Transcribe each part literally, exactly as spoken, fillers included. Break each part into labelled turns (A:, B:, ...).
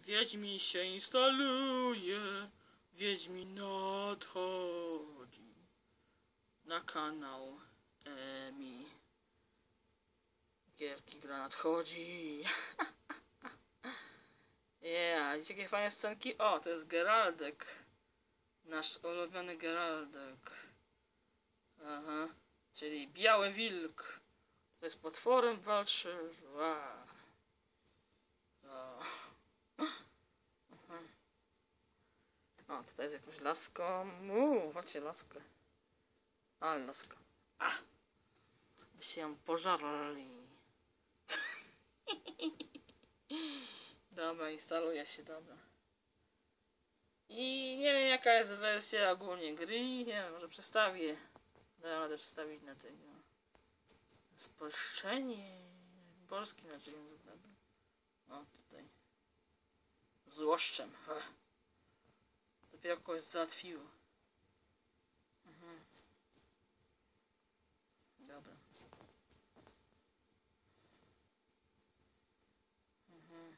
A: Wiedźmin się instaluje, Wiedźmin nadchodzi na kanał Emi. Gierki gra nadchodzi. Yeah, widzicie jakie fajne scenki? O, to jest Geraldek. Nasz ulubiony Geraldek. Aha, czyli biały wilk. To jest potworem walczy. Wow. O. O, tutaj jest jakąś laską. Uuu, chodźcie laskę. Ale laska. A! By się ją pożarli. Dobra, instaluje się, dobra. I nie wiem jaka jest wersja ogólnie gry. Nie wiem, może przestawię. Dałem radę przestawić na tego. Spolszczenie. Polski znaczy język, dobra. O, tutaj. Złoszczem. Ech. Dopiero kogoś załatwiło. Mhm. Dobra. Mhm.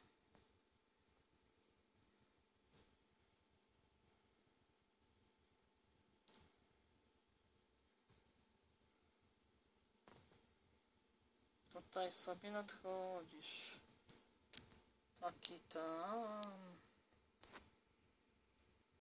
A: Tutaj sobie nadchodzisz. Taki tam.